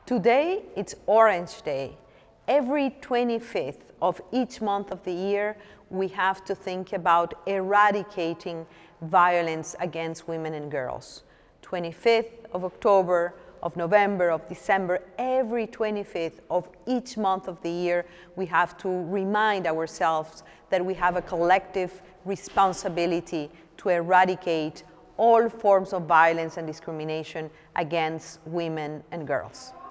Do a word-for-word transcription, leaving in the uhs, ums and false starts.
Today, it's Orange Day. Every twenty-fifth of each month of the year, we have to think about eradicating violence against women and girls. twenty-fifth of October, of November, of December, every twenty-fifth of each month of the year, we have to remind ourselves that we have a collective responsibility to eradicate all forms of violence and discrimination against women and girls.